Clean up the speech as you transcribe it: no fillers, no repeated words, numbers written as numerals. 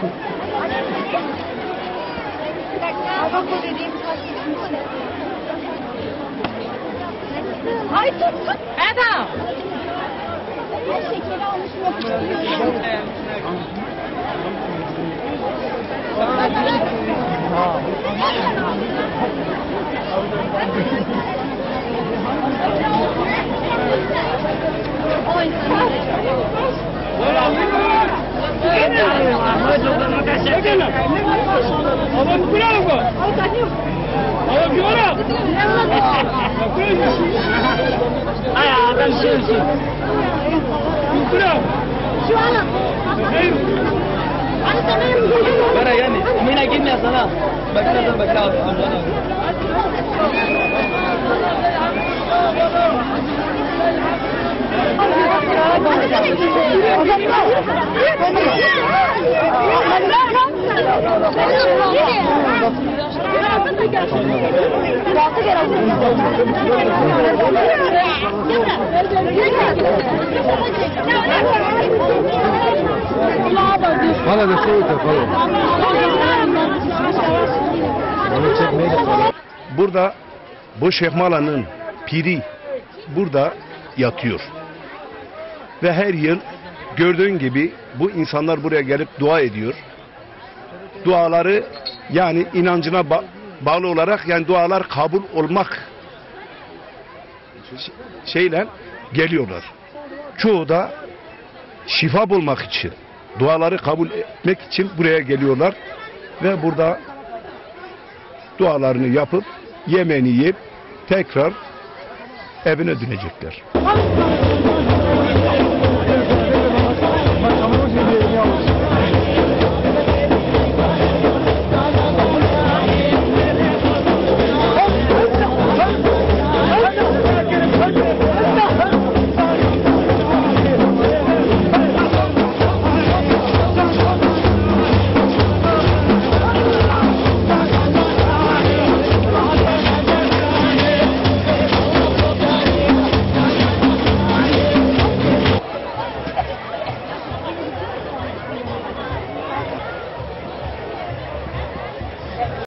Ay tut tut. Adam. Şekeri almışım. Bara yani, mina gitmiyor sana. Bakla amcana. Hala da soğuk yapalım. Burada bu Şeyh Mala'nın piri burada yatıyor. Ve her yıl gördüğün gibi bu insanlar buraya gelip dua ediyor. Duaları yani inancına bağlı olarak yani dualar kabul olmak şeyle geliyorlar. Çoğu da şifa bulmak için, duaları kabul etmek için buraya geliyorlar ve burada dualarını yapıp yemeğini yiyip tekrar evine dönecekler.